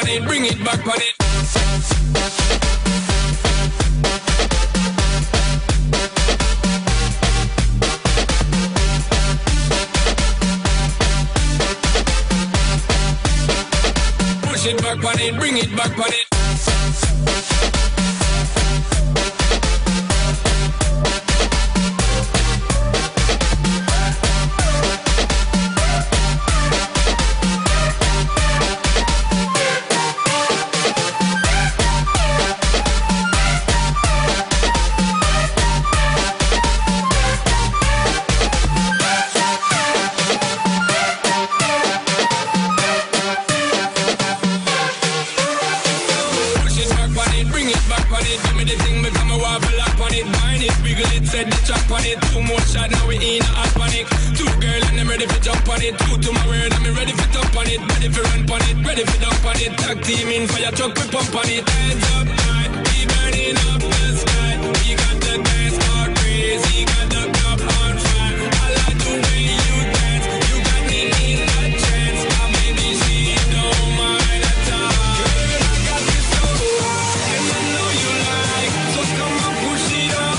on it, bring it back on it. Push it back on it, bring it back on it. Two more shots, now we in a hot panic. Two girl and I'm ready for jump on it. Two to my word, I'm ready for jump on it. Ready for run on it, ready for dump on it. Tag team in fire truck, we pump on it. Hands up high, we burning up the sky. We got the dance all crazy, got the club on fire. I like the way you dance, you got me in a chance. My baby, she don't mind at all. Girl, I got this so high, and I know you like. So come on, push it up.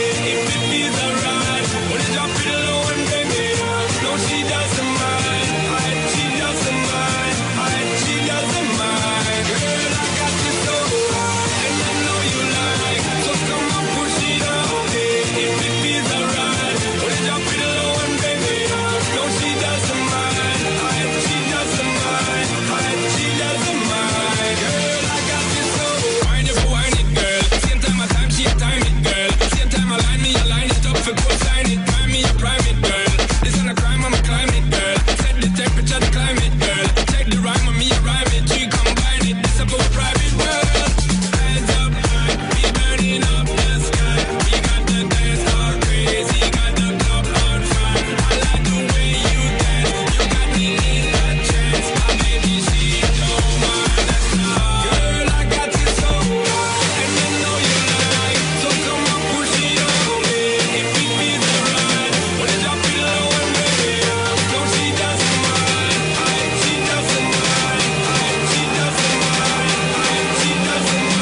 She doesn't mind, she doesn't mind, she doesn't mind. Girl, I got you so high, and I know you like. So come on, push it up, if it feels alright. Put it up with a low and baby. No, she doesn't mind, she doesn't mind, she doesn't mind. Girl, I got you so wind it, wind it, girl. Same time I time, she time it, girl. Same time I line me, I line it up for go sign it. Prime me, I prime it, girl. This ain't a crime, I'm a climate, girl. Set the temperature, the climate, girl. Take the rhyme on me, I rhyme it. She combine it, this about private world. Hands up high, we burning up the sky. We got the dance all crazy, got the club on fire. I like the way you dance, you got me in a chance. My baby, she don't mind at all. Girl, I got you so high, and I know you like. So come on, push it on me, if it feels alright. Put it up with a low and baby. No, she doesn't mind, she doesn't mind, she doesn't mind, she doesn't mind.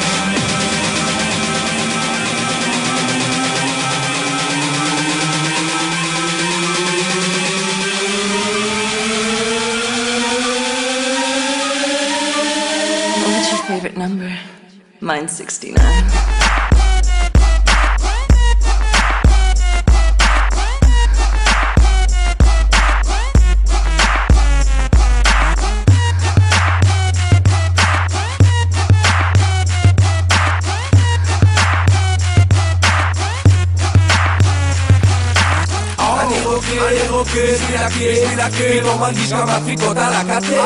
What's your favorite number? Mine's 69. אני רוקד, מלקד, לא מרגיש גם הדפיקות על הקטר,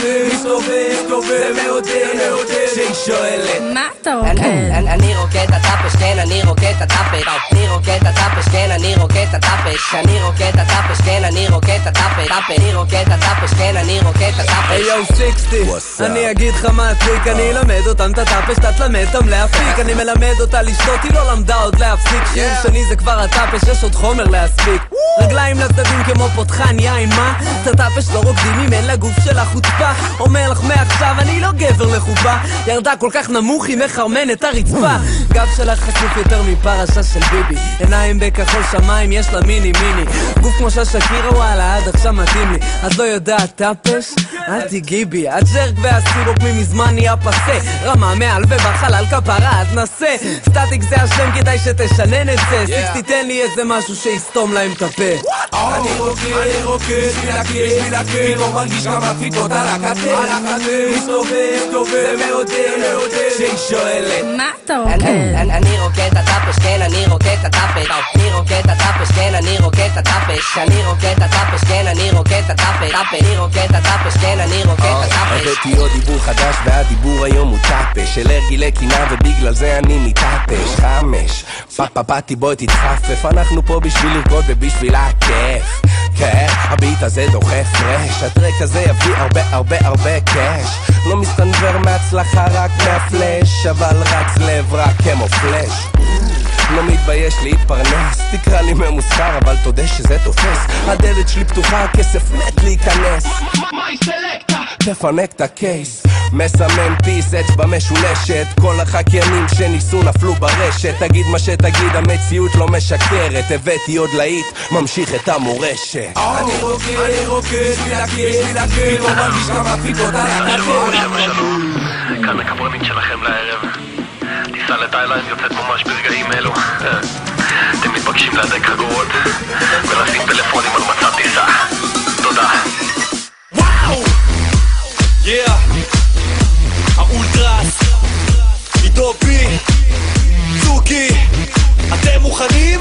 מסתובב, ומעודד, שהיא שואלת מה אתה רוקד? אני רוקד את הטאפש, כן, אני רוקד את הטאפש. אני רוקד את הטאפש, כן, אני רוקד את הטאפש. אני רוקד את הטאפש, כן, אני רוקד את הטאפש. אני רוקד את הטאפש, כן, אני רוקד את הטאפש. היי יו 60, אני אגיד לך מה הטריק, אני אלמד אותם את הטאפש, אתה תלמד אותם להפיק. אני מלמד אותה לשתות, היא לא למדה עוד להפסיק. שיעור שני זה כבר הטאפש, יש עוד חומר להספיק. רגליים לצדדים כמו פותחן יין, מה? את הטאפש לא רוקדים אם אין לגוף של החוצפה. אומר לך מעכשיו אני לא גבר לחופה, ירדה כל כך נמוך היא מחרמן את הרצפה. גב שלך חשוף יותר מפרשה של ביבי, עיניים בכחול שמיים יש לה מיני מיני. גוף כמו ששקירה וואלה עד עכשיו מתאים לי. את לא יודעת טאפש? אל תיגעי בי. הג'רק והסירופ ממזמן נהיה פסה, רמה מעל ובחלל כפרה את נסה. סטטיק זה השם כדאי שתשנן את זה. 60 תן לי איזה משהו שיסתום להם את הפה. אני רוקד, מלקד, לא מרגיש גם הדפיקות על הקטר, מסתובב, ומעודד, שהיא שואלת מה אתה רוקד? אני רוקד את הטאפש, כן, אני רוקד את הטאפש. אני רוקד את הטאפש, כן, אני רוקד את הטאפש. אני רוקד את הטאפש, כן, אני רוקד את הטאפש. אני רוקד את הטאפש, כן, אני רוקד את הטאפש. הבאתי עוד דיבור חדש והדיבור היום הוא טאפש. אלרגי לקינאה ובגלל זה אני מטאפש. 5 פאפאפאטי בואי תתחפף, אנחנו פה בשביל לרקוד ובשביל הכיף. כן, הביט הזה דוחף פרש, הטרק הזה יביא הרבה קש. לא מסתנבר מהצלחה רק מהפלש, אבל רץ לב רק כמו פלש. לא מתבייש להתפרנס, תקרא לי ממוסחר אבל תודה שזה תופס. הדלת שלי פתוחה, הכסף מת להיכנס. תפנק את הקייס, מסמן פיס, אצבע משולשת. כל החקיינים שניסו נפלו ברשת. תגיד מה שתגיד, המציאות לא משקרת. הבאתי עוד להיט, ממשיך את המורשת. אני רוקד, בשביל להכיר, לא מרגיש כמה פיתות על הקטר. כאן הקברנית שלכם לערב. טיסה לתאילנד יוצאת ממש ברגעים אלו. אתם מתבקשים להדק חגורות ולשים טלפונים על מצב טיסה. תודה. וואו! יא! האולטרס! איתו בי! זוקי! אתם מוכנים?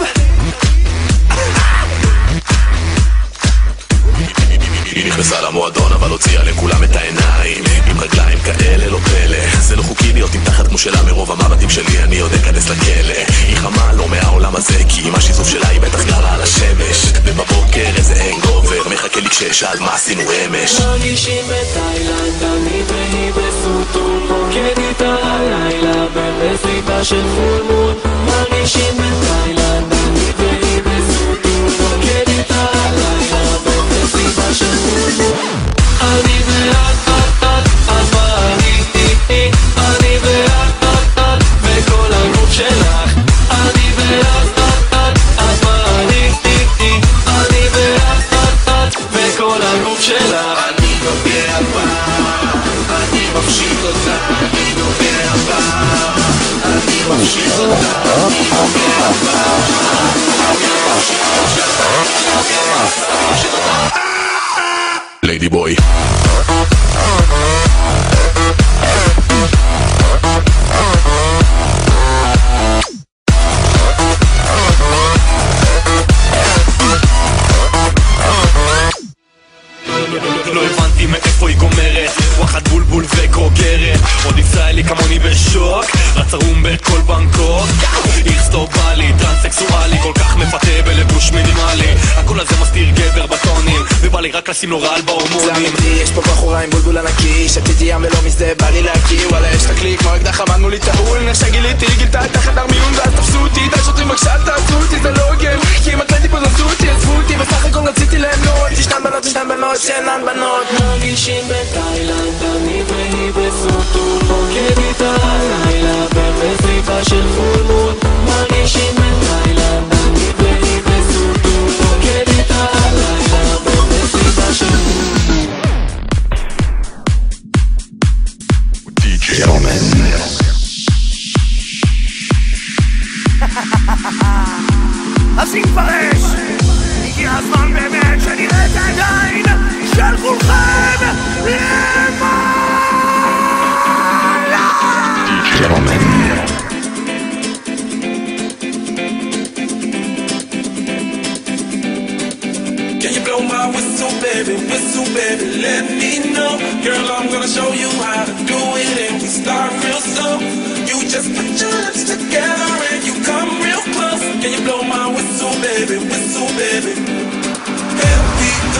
היא נכנסה למועדון אבל הוציאה לכולם את העיניים עם רגליים כאלה לא פלא. זה לא חוקי להיות עם תחת כמו שלה, מרוב המבטים שלי אני עוד אכנס לכלא. היא חמה לא מהעולם הזה כי עם השיזוף שלה היא בטח גרה על השמש. ובבוקר איזה הנגובר מחכה לי כשאשאל מה עשינו אמש. מרגישים בתאילנד אני והיא בסוטו רוקד איתה הלילה במסיבה של פול מון. מרגישים בתאילנד אני והיא בסוטו רוקד איתה הלילה במסיבה של פול מון. אני ואת אז מה אני ואת וכל הגוף שלך. אני ואת אז מה אני ואת וכל הגוף שלך. אני נוגע בה, אני מפשיט אותה. אני נוגע בה, אני מפשיט אותה. אני נוגע בה, אני מפשיט אותה. ליידי בוי לא הבנתי מאיפה היא גומרת, וואחד בולבול וקוגרת. עוד ישראלי כמוני בשוק, רץ ערום בכל בנקוק. איכסטו בלי, טרנסקסואלי, כל כך מפתה בלבוש מינימלי. הכל הזה מסתיר גבר בטונים, ובא לי רק לשים לו רעל בהורמונים. זה אמיתי, יש פה בחורה עם בולבול ענקי, שתיתי ים ולא מזדה, בא לי להקיא. וואלה יש תקליק, כמו אקדח עמדנו לי טעול. נך שגיליתי, גילתה את החדר מיון ואז תפסו אותי. די שוטרים בבקשה תעשו אותי, זה לא הוגן, כי אם אתלתי פה זנזו אותי, עזבו אותי, בסך הכל רציתי ליהנות. ישנן בנות שאינן בנות. מרגישים בתאילנד אני והיא בסוטו רוקד איתה הלילה במסיבה של פול מון. מרגישים בתאילנד אני והיא בסוטו רוקד איתה הלילה במסיבה של פול מון. DJ Jentelman. אז נתפרש, הגיע הזמן באמת שנראה את הידיים של כולכם למעלה. DJ Jentelman. Can you blow my whistle, baby, let me know. Girl, I'm gonna show you how to do it and we start real slow. You just put your lips together and you come real close. Can you blow my whistle, baby, help me go.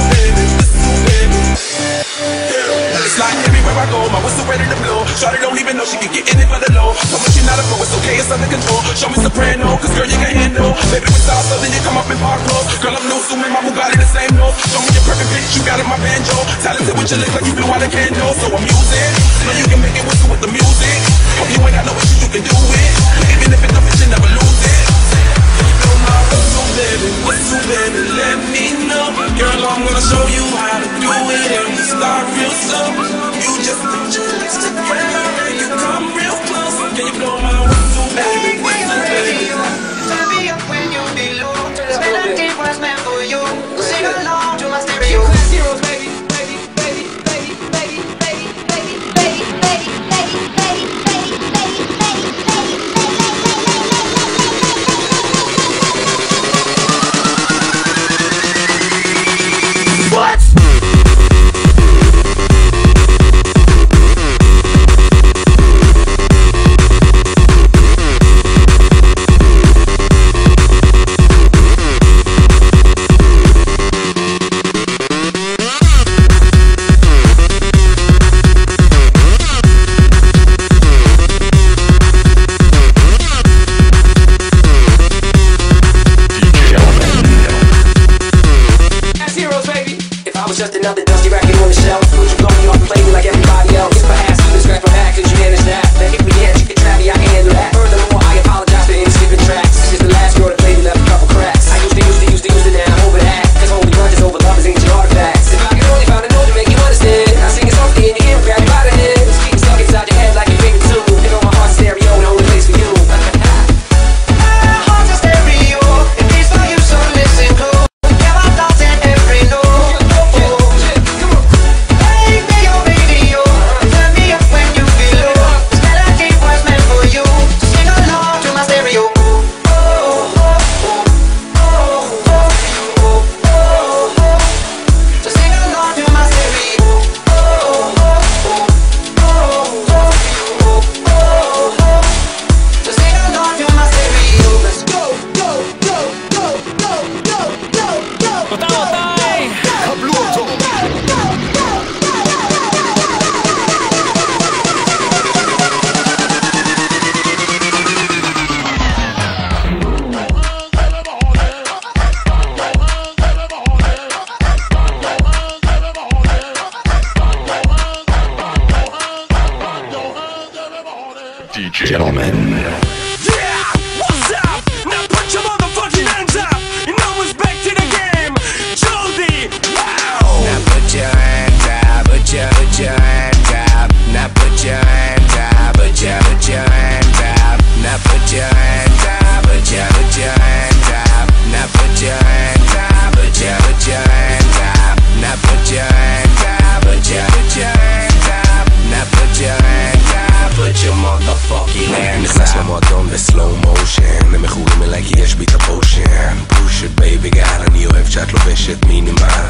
Shawty don't even even know she can get in it for the low. So much you're not a pro, it's okay, it's under control. Show me soprano, cause girl you can handle. Baby we start so then you come up in park clothes. Girl I'm new, so my Bugatti the same nose. Show me your perfect bitch, you got it my banjo. Talented with your lips like you blew out a candle. So I'm using, know you can make it whistle with the music. Hope you ain't got no issue, you can do it. Even if it's nothing, you never lose it. You know my whistle baby, let me know. Girl I'm gonna show you how to do it. And we start real slow. You just put your lips together and you come real close. Can you blow my whistle baby, whistle baby? Turn me up when you be low. Melody was meant for you. Sing along to my stereo. Class heroes, baby. Just another dusty racket on the shelf. Would you blow me off and play me like everybody else? If I ask you to scratch my back, could you manage that? Then if we dance, you can trap me, I can handle that. Furthermore, I apologize for any skipping tracks. This is the last girl that played me, left a couple cracks. I used to, now I'm over that. Cause holy grudges over lovers, ancient artifacts. If I could only find a note to make you understand, I sing a song and you hear me, grab you by the head. It's getting stuck inside your head like your favorite tune. You know my heart's stereo, the only place for you. My heart's a stereo, it beats for you, so listen close. Yeah, my thoughts in every note. Gentlemen. Yeah, what's up? Now put your motherfucking hands up. You know what's back to the game. Jordi, wow. Now put your hands up, put your hands up. Now put your hands up, put your hands up. Now put your hands up, put your hands up. Now put your hands up, put your hands up. Now put your hands up, put your hands up. Now put your hands up, put your motherfucking hands up. נכנס למועדון בסלואו מושן, הם מכורים אליי כי יש בי את הפושן. פוש את בייבי גל, אני אוהב שאת לובשת מינימל.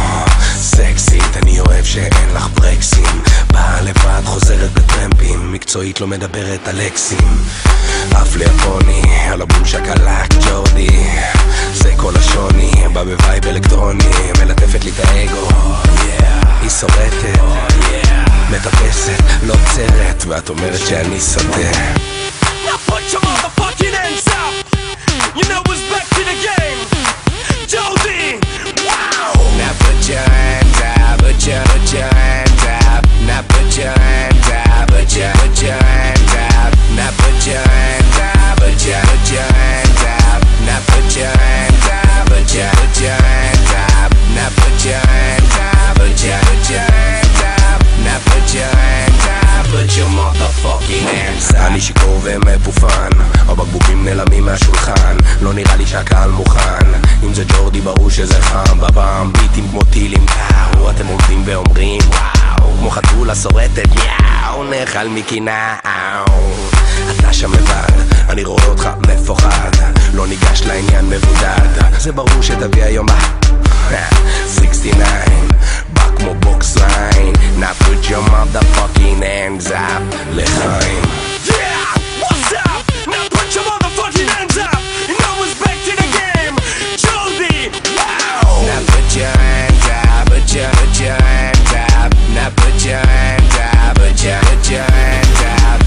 סקסית, אני אוהב שאין לך ברקסים. באה לבד, חוזרת בטרמפים, מקצועית לא מדברת על אקסים. אף ליפוני, על הבום שקלק ג'ורדי. זה כל השוני, בא בווייב אלקטרוני, מלטפת לי את האגו. היא שורטת, מטפסת, לא צרת, ואת אומרת שאני סוטה. Now put your motherfucking hands up. You know what's back to the game. Jordi, wow. Now put your hands up, put your hands up. Now put your hands up, put your hands up. Now put your hands up, put your hands up. Now put your hands up, put your hands up. Now put your hands up, put your hands up. Now put your hands up, put your motherfucking hands up. אני שיכור ומפופן, הבקבוקים נעלמים מהשולחן. לא נראה לי שהקהל מוכן, אם זה ג'ורדי ברור שזה חם. בבם ביטים כמו טילים קאו, אתם עומדים ואומרים וואו, כמו חתולה שורטת יאו, נאכל מקינה. אתה שם לבד, אני רואה אותך מפוחד, לא ניגש לעניין מבודד, זה ברור שתביא היום 69, בא כמו בוקס ליין. Now put your motherfucking hands up, לחיים. Yeah, what's up? Now put your motherfucking hands up. You know what's back to the game. Jordi, wow. Now put your hands up, put your hands up. Now put your hands up, put your hands up.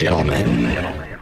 gentlemen.